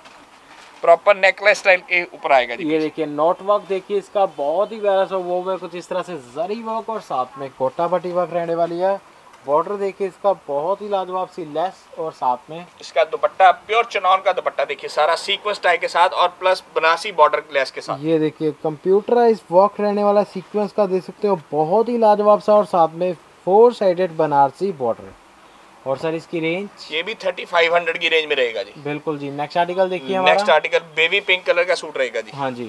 प्रॉपर नेकलेस स्टाइल के ऊपर आएगा जी। ये देखिए नॉट वर्क देखिए इसका, बहुत ही प्यारा सा वो है कुछ इस तरह से जरी वर्क, और साथ में गोटा पट्टी वर्क रहने वाली है। बॉर्डर देखिए इसका, बहुत ही लाजवाब सी लेस, और साथ में इसका दुपट्टा प्योर चिनॉन का दुपट्टा देखिए, सारा सीक्वेंस टाई के साथ और प्लस बनारसी बॉर्डर लेस के साथ। ये देखिए कंप्यूटराइज वर्क रहने वाला सीक्वेंस का, देख सकते हो बहुत ही लाजवाब सा। और साथ में 4 साइडेड बनारसी बॉर्डर। और सर इसकी रेंज ये भी 3500 की रेंज में रहेगा जी। बिल्कुल जी। नेक्स्ट आर्टिकल देखिए। Next article baby pink colour का सूट रहेगा जी। हाँ जी।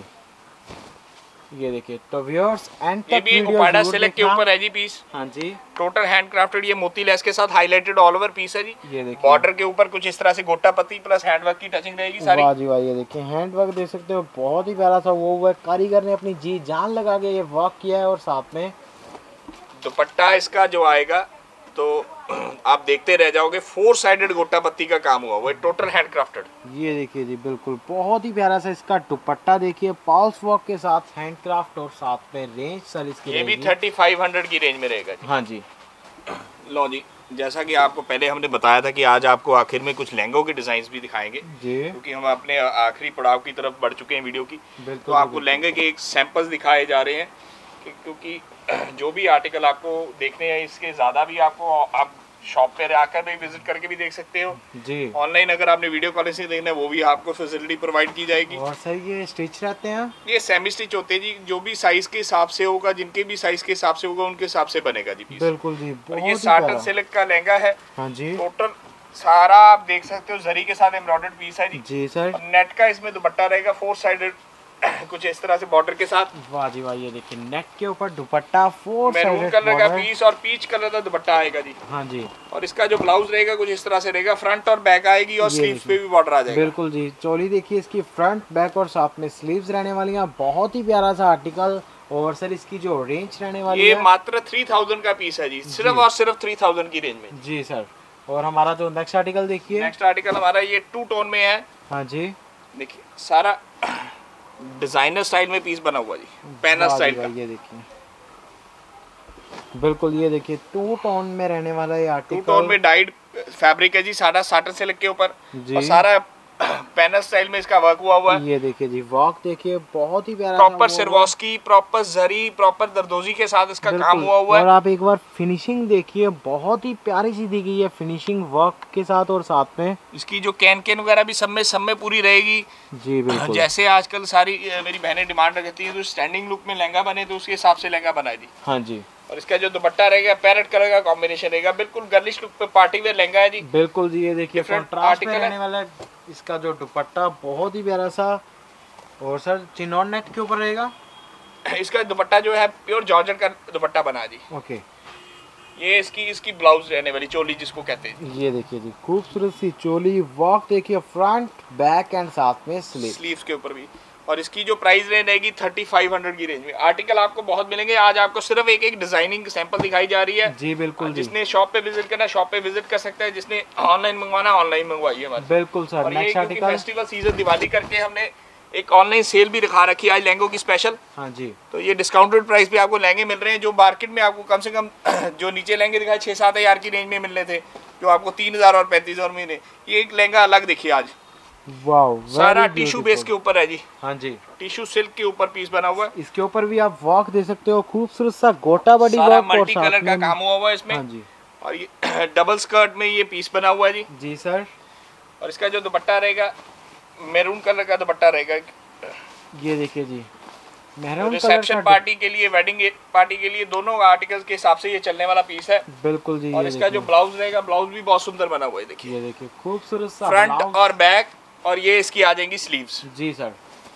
ये देखिए तो व्यूअर्स एंड ये भी उपाड़ा सिल्क के ऊपर है जी पीस। हाँ जी। टोटल हैंडक्राफ्टेड, ये मोती लेस के साथ हाईलाइटेड ऑल ओवर पीस है जी। ये देखिए बॉर्डर के ऊपर कुछ इस तरह से गोटा पत्ती प्लस हैंडवर्क की टचिंग रहेगी सारी। वाह जी वाह, ये देखिए हैंडवर्क देख सकते हो, बहुत ही प्यारा सा वो वर्क, कारीगर ने अपनी जी जान लगा के ये वर्क किया है। और साथ में दुपट्टा इसका जो आएगा तो आप देखते रह जाओगे, 4 साइडेड गोटा पत्ती का काम हुआ वो टोटल हैंडक्राफ्टेड। ये देखिए जी, बिल्कुल बहुत ही प्यारा सा इसका दुपट्टा देखिए, पाउच वर्क के साथ हैंडक्राफ्ट। और साथ में रेंज सर इसकी ये भी 3500 की रेंज में रहेगा जी। हाँ जी। लो जी, जैसा कि आपको पहले हमने बताया था कि आज आपको आखिर में कुछ लहंगों के डिजाइन भी दिखाएंगे क्योंकि हम अपने आखिरी पड़ाव की तरफ बढ़ चुके हैं वीडियो की। तो आपको लहंगे के एक सैंपल्स दिखाए जा रहे हैं क्योंकि जो भी आर्टिकल आपको देखने हैं इसके ज़्यादा भी आपको आप शॉप पे आकर भी विजिट करके भी देख सकते हो जी। ऑनलाइन अगर आपने वीडियो कॉलिंग से देखना है वो भी आपको फैसिलिटी प्रोवाइड की जाएगी। और सर ये स्टिच रहते हैं, ये सेमी स्टिच होते हैं जी, जो भी साइज के हिसाब से होगा, जिनके भी साइज के हिसाब से होगा उनके हिसाब से बनेगा जी पीस। बिल्कुल जी। और ये साटन सिल्क का लहंगा है। हाँ जी। टोटल सारा आप देख सकते हो जरी के साथ एम्ब्रॉयडर्ड पीस है जी सर। नेट का इसमें दुपट्टा रहेगा 4 साइडेड कुछ इस तरह से बॉर्डर के साथ। वाह जी वाह, ये देखिए नेट के ऊपर दुपट्टा 4 मैरून कलर का पीस और पीच कलर का दुपट्टा आएगा जी। हाँ जी। और इसका जो ब्लाउज रहेगा कुछ इस तरह से रहेगा, फ्रंट और बैक आएगी और स्लीव्स पे भी बॉर्डर आ जाएगा। बिल्कुल जी। चोली देखिए इसकी फ्रंट बैक और साथ में स्लीव्स रहने वाली हैं। बहुत ही प्यारा सा आर्टिकल। और सर इसकी जो रेंज रहने वाली है ये मात्र 3000 का पीस है जी, सिर्फ और सिर्फ 3000 की रेंज में जी सर। और हमारा जो नेक्स्ट आर्टिकल देखिए, नेक्स्ट आर्टिकल हमारा ये 2 टोन में है। हाँ जी। देखिए सारा डिजाइनर स्टाइल में पीस बना हुआ जी, पैनल स्टाइल का। ये देखिए बिल्कुल, ये देखिए 2 टोन में रहने वाला ये आर्टिकल। 2 टोन में डाइड फैब्रिक है जी, सारा साटन सिल्क के ऊपर और सारा पैनल स्टाइल में इसका वर्क हुआ है। ये देखिए जी वर्क देखिए बहुत ही प्यारा, प्रॉपर सिरवास्की, प्रॉपर जरी, प्रॉपर दरदोजी के साथ इसका काम हुआ है। और आप एक बार फिनिशिंग देखिए, बहुत ही प्यारी सी दी गई है फिनिशिंग वर्क के साथ। और साथ में इसकी जो कैन वगैरह भी सब में पूरी रहेगी जी। बिल्कुल जैसे आजकल सारी मेरी बहनें डिमांड रखती है तो स्टैंडिंग लुक में लहंगा बने तो उसके हिसाब से लहंगा बनाए दी। हाँ जी। और इसका जो दुपट्टा रहेगा पैरेट कलर का कॉम्बिनेशन रहेगा, बिल्कुल गर्लिश लुक पे पार्टी वेयर लहंगा है जी। बिल्कुल जी। ये देखिए कंट्रास्ट में रहने वाला है इसका जो दुपट्टा, बहुत ही प्यारा सा। और सर चिनॉन नेट के ऊपर रहेगा। इसका दुपट्टा जो है प्योर जॉर्जेट का दुपट्टा बना जी। ओके। ये इसकी ब्लाउज रहने वाली चोली जिसको कहते हैं। ये देखिए जी खूबसूरत सी चोली, वर्क देखिए फ्रंट बैक एंड साथ में स्लीव्स के ऊपर भी। और इसकी जो प्राइस रेंज रहेगी 3500 की रेंज में। आर्टिकल आपको बहुत मिलेंगे, आज आपको सिर्फ एक डिजाइनिंग सैंपल दिखाई जा रही है जी। बिल्कुल। जिसने शॉप पे विजिट करना शॉप पे विजिट कर सकता है, जिसने ऑनलाइन मंगवाना ऑनलाइन मंगवाइए हमारे। बिल्कुल sir. Next article festival season Diwali करके हमने एक ऑनलाइन सेल भी रखा रखी है आज लहंगों की स्पेशल। हाँ जी। तो ये डिस्काउंटेड प्राइस पे आपको लहंगे मिल रहे हैं जो मार्केट में आपको कम से कम जो नीचे लहंगे दिखाए 6-7 हज़ार की रेंज में मिल रहे थे, जो आपको 3000 और 3500 में। ये एक लहंगा अलग देखिए आज। वाओ, सारा टिश्यू बेस के ऊपर है जी। हाँ जी। टिश्यू सिल्क के ऊपर पीस बना हुआ है। इसके ऊपर भी आप वर्क दे सकते हो, खूबसूरत सा गोटा बड़ी वर्क, मल्टी कलर का काम हुआ है इसमें। हाँ जी। और ये डबल स्कर्ट में ये पीस बना हुआ है जी। जी सर। और इसका जो दुपट्टा रहेगा मैरून कलर का दुपट्टा रहेगा। ये देखिए जी मैरून रिसेप्शन पार्टी के लिए, वेडिंग पार्टी के लिए, दोनों आर्टिकल्स के हिसाब से ये चलने वाला पीस है। बिल्कुल जी। और इसका जो ब्लाउज रहेगा, ब्लाउज भी बहुत सुंदर बना हुआ है देखिए। ये देखिए खूबसूरत सा फ्रंट और बैक। और ये इसकी आ जाएंगी स्लीव्स जी सर।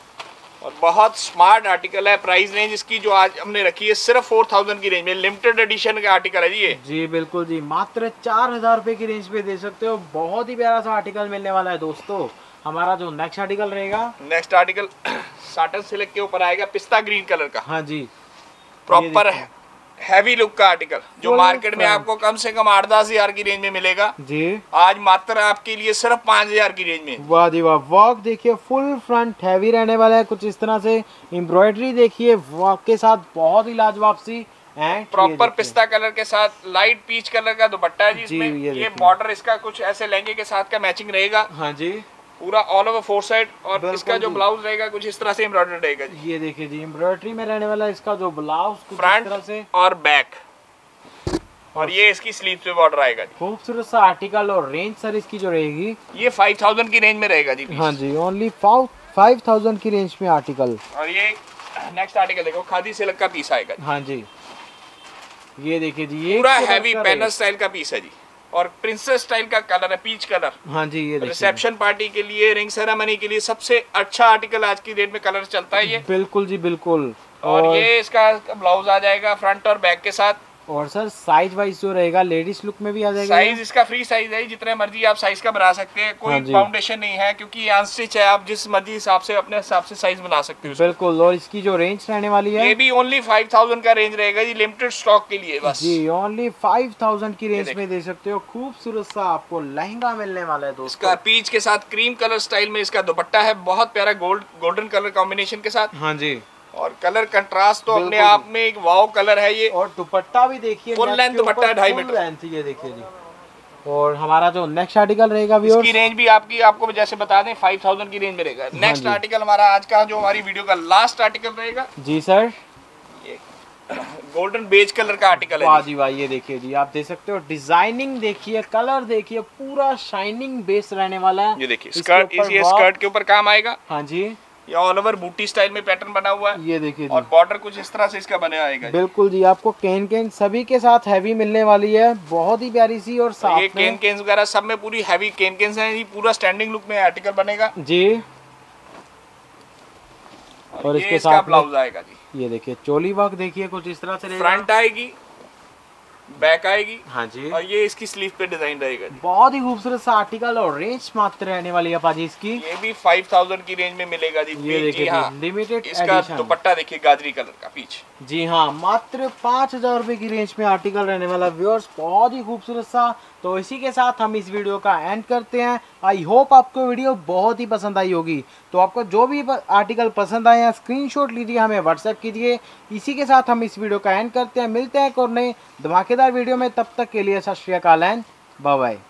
और बहुत स्मार्ट आर्टिकल है। प्राइस रेंज इसकी जो आज हमने रखी है सिर्फ 4000 की रेंज में, लिमिटेड एडिशन का आर्टिकल है जी ये। जी बिल्कुल जी, मात्र 4000 रुपए की रेंज पे दे सकते हो। बहुत ही प्यारा सा आर्टिकल मिलने वाला है दोस्तों। हमारा जो नेक्स्ट आर्टिकल रहेगा, नेक्स्ट आर्टिकल साटन सिल्क के ऊपर आएगा, पिस्ता ग्रीन कलर का। हाँ जी। प्रॉपर हैवी लुक का आर्टिकल जो मार्केट में आपको कम से कम 8-10 हज़ार की रेंज में मिलेगा जी, आज मात्र आपके लिए सिर्फ 5000 की रेंज में। वाह जी वाह, वर्क देखिए फुल फ्रंट हैवी रहने वाला है, कुछ इस तरह से एम्ब्रॉयडरी देखिए वर्क के साथ, बहुत ही लाजवाब सी। प्रॉपर पिस्ता कलर के साथ लाइट पीच कलर का दुपट्टा है जी इसमें। ये बॉर्डर इसका कुछ ऐसे लहंगे के साथ का मैचिंग रहेगा। हाँ जी, पूरा ऑल ओवर 4 साइड। और इसका जो ब्लाउज रहेगा कुछ इस तरह से एम्ब्रॉयडरी रहेगा जी। ये देखिए जी एम्ब्रॉयडरी में रहने वाला इसका जो ब्लाउज फ्रंट इस तरह से और बैक। और ये इसकी स्लीव पे बॉर्डर आएगा जी। खूबसूरत सा आर्टिकल। और रेंज सर इसकी जो रहेगी ये 5000 की रेंज में रहेगा जी। हाँ जी, ओनली 5000 की रेंज में आर्टिकल। और ये नेक्स्ट आर्टिकल देखो, खादी सिल्क का पीस आएगा जी। हाँ जी, ये देखिए जी ये पूरा हैवी पैनल स्टाइल का पीस है जी। और प्रिंसेस स्टाइल का कलर है, पीच कलर। हाँ जी, ये रिसेप्शन पार्टी के लिए, रिंग सेरेमनी के लिए सबसे अच्छा आर्टिकल आज की डेट में कलर चलता है ये। बिल्कुल जी बिल्कुल। और ये इसका ब्लाउज आ जाएगा फ्रंट और बैक के साथ। और सर साइज वाइज जो रहेगा लेडीज लुक में भी आ जाएगा। साइज इसका फ्री साइज है, जितने मर्जी आप साइज का बना सकते हैं, कोई फाउंडेशन नहीं है क्योंकि ये अनस्टिच है। आप जिस मर्जी हिसाब से अपने हिसाब से साइज बना सकते हो। बिल्कुल। और इसकी जो रेंज रहने वाली है ये भी ओनली 5000 का रेंज रहेगा जी, लिमिटेड स्टॉक के लिए बस जी। ओनली 5000 की रेंज में दे सकते हो। खूबसूरत सा आपको लहंगा मिलने वाला है दोस्तों। इसका पीच के साथ क्रीम कलर स्टाइल में इसका दुपट्टा है, बहुत प्यारा गोल्डन कलर कॉम्बिनेशन के साथ। हाँ जी। और कलर कंट्रास्ट तो अपने आप में एक वाव कलर है ये। और दुपट्टा भी देखिए फुल लेंथ दुपट्टा है, 2.5 मीटर लेंथ। ये देखिए जी और हमारा जो नेक्स्ट आर्टिकल रहेगा व्यूअर्स, इसकी रेंज भी आपको जैसे बता दें 5000 की रेंज में रहेगा। नेक्स्ट आर्टिकल हमारा आज का जो हमारी वीडियो का लास्ट आर्टिकल रहेगा जी सर, गोल्डन बेज कलर का आर्टिकल है। वाह जी वाह, ये देखिए जी, आप देख सकते हो डिजाइनिंग देखिए, कलर देखिए, पूरा शाइनिंग बेस रहने वाला है। ये देखिए स्कर्ट, ये स्कर्ट के ऊपर काम आएगा। हाँ जी, ये ऑल ओवर बूटी स्टाइल में पैटर्न बना हुआ है। ये देखिए और बॉर्डर कुछ इस तरह से इसका बना आएगा। बिल्कुल जी, आपको केन केन सभी के साथ हैवी मिलने वाली है, बहुत ही प्यारी सी। और साथ ये केन केन वगैरह सब में पूरी हैवी केन केन है। ये पूरा स्टैंडिंग लुक में आर्टिकल बनेगा जी। और इसके साथ ब्लाउज आएगा जी। ये देखिए चोली वर्क देखिए कुछ इस तरह से रहेगा। फ्रंट आएगी, बैक आएगी। हाँ जी, और ये इसकी स्लीव पे डिजाइन रहेगा। बहुत ही खूबसूरत सा आर्टिकल। और रेंज मात्र रहने वाली है पाजी इसकी, ये भी 5000 की रेंज में मिलेगा जी। ये देखिए हाँ, लिमिटेड इसका दुपट्टा देखिए गाजरी कलर का पीछे। जी हाँ, मात्र 5000 रुपए की रेंज में आर्टिकल रहने वाला व्यूअर्स, बहुत ही खूबसूरत सा। तो इसी के साथ हम इस वीडियो का एंड करते हैं। आई होप आपको वीडियो बहुत ही पसंद आई होगी। तो आपको जो भी आर्टिकल पसंद आए हैं स्क्रीनशॉट लीजिए, हमें व्हाट्सएप कीजिए। इसी के साथ हम इस वीडियो का एंड करते हैं। मिलते हैं एक और नए धमाकेदार वीडियो में, तब तक के लिए सत श्री अकाल एंड बाय बाय।